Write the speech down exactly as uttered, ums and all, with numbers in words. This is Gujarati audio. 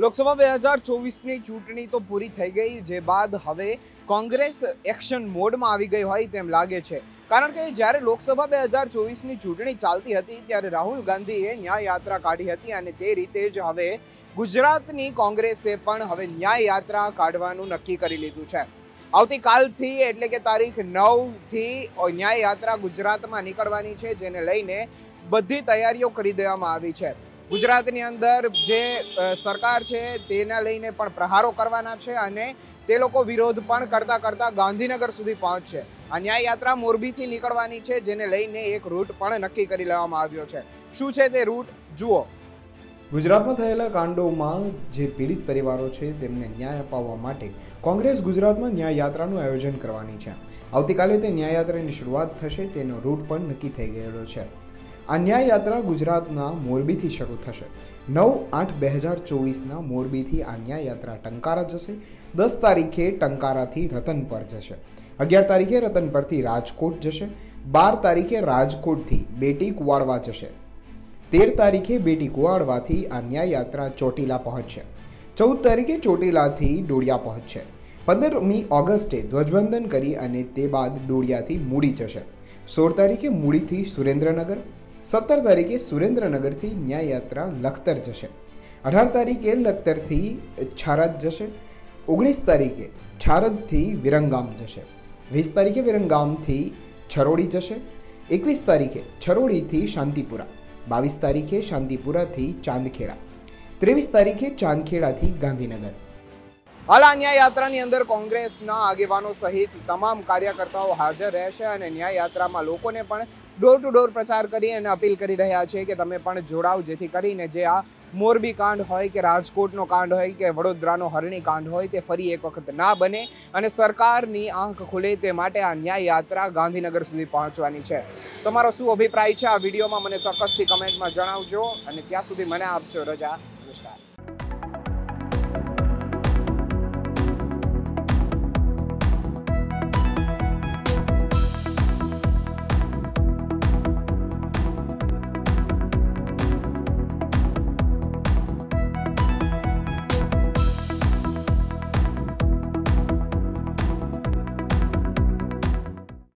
લોકસભા બે હજાર ચોવીસની ચૂંટણી તો પૂરી થઈ ગઈ, જે બાદ હવે કોંગ્રેસ એક્શન મોડમાં આવી ગઈ હોય તેમ લાગે છે. કારણ કે જ્યારે લોકસભા બે હજાર ચોવીસની ચૂંટણી ચાલતી હતી ત્યારે રાહુલ ગાંધીએ ન્યાય યાત્રા કાઢી હતી અને તે રીતે જ હવે ગુજરાતની કોંગ્રેસે પણ હવે ન્યાય યાત્રા કાઢવાનું નક્કી કરી લીધું છે. આવતીકાલથી એટલે કે તારીખ નવથી ન્યાય યાત્રા ગુજરાતમાં નીકળવાની છે, જેને લઈને બધી તૈયારીઓ કરી દેવામાં આવી છે. ગુજરાતની અંદર જે સરકાર છે તેના લઈને પણ પ્રહારો કરવાના છે અને તે લોકો વિરોધ પણ કરતા કરતા ગાંધીનગર સુધી પહોંચશે. આ ન્યાય યાત્રા મોરબીથી નીકળવાની છે, જેને લઈને એક રૂટ પણ નક્કી કરી લેવામાં આવ્યો છે. શું છે તે રૂટ જુઓ. ગુજરાતમાં થયેલા કાંડોમાં જે પીડિત પરિવારો છે તેમને ન્યાય અપાવવા માટે કોંગ્રેસ ગુજરાતમાં ન્યાય યાત્રાનું આયોજન કરવાની છે. આવતીકાલે તે ન્યાય યાત્રાની શરૂઆત થશે, તેનો રૂટ પણ નક્કી થઈ ગયેલો છે. આ ન્યાય યાત્રા ગુજરાતના મોરબીથી શરૂ થશે. નવ આઠ બે હજાર ચોવીસના મોરબીથી આ ન્યાય યાત્રા ટંકારા જશે. દસ તારીખે ટંકારાથી રતનપર જશે. અગિયાર તારીખે રતનપરથી રાજકોટ જશે. બાર તારીખે રાજકોટથી બેટી કુવાડવા જશે. તેર તારીખે બેટી કુવાડવાથી આ ન્યાય યાત્રા ચોટીલા પહોંચશે. ચૌદ તારીખે ચોટીલાથી ડોડિયા પહોંચશે. પંદરમી ઓગસ્ટે ધ્વજવંદન કરી અને તે બાદ ડોડિયાથી મૂડી જશે. સોળ તારીખે મૂડીથી સુરેન્દ્રનગર. સત્તર તારીખે સુરેન્દ્રનગરથી ન્યાય યાત્રા લખતર જશે. અઢાર તારીખે લખતરથી છારદ જશે. ઓગણીસ તારીખે છારદથી વિરંગામ જશે. વીસ તારીખે વિરંગામથી છરોડી જશે. એકવીસ તારીખે છરોડીથી શાંતિપુરા. બાવીસ તારીખે શાંતિપુરાથી ચાંદખેડા. ત્રેવીસ તારીખે ચાંદખેડાથી ગાંધીનગર. હાલ આ ન્યાય યાત્રાની અંદર કોંગ્રેસના આગેવાનો સહિત તમામ કાર્યકર્તાઓ હાજર રહેશે અને ન્યાય યાત્રામાં લોકોને પણ ડોર ટુ ડોર પ્રચાર કરી અને અપીલ કરી રહ્યા છે કે તમે પણ જોડાવ, જેથી કરીને જે આ મોરબી કાંડ હોય કે રાજકોટનો કાંડ હોય કે વડોદરાનો હરણી કાંડ હોય તે ફરી એક વખત ના બને અને સરકારની આંખ ખુલે તે માટે આ ન્યાય યાત્રા ગાંધીનગર સુધી પહોંચવાની છે. તમારો શું અભિપ્રાય છે આ વિડીયોમાં મને ચોક્કસથી કમેન્ટમાં જણાવજો અને ત્યાં સુધી મને આપજો રજા. નમસ્કાર.